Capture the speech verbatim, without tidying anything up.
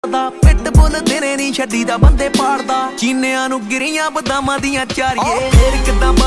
ਦਾ ਪਿੱਟ ਬੁੱਲ ਤੇਰੇ ਨਹੀਂ ਛੱਡੀ ਦਾ ਬੰਦੇ ਪਾੜਦਾ ਚੀਨਿਆਂ ਨੂੰ ਗਿਰੀਆਂ ਬਦਾਮਾਂ ਦੀਆਂ ਚਾਰੀਏ ਫੇਰ ਕਿਦਾਂ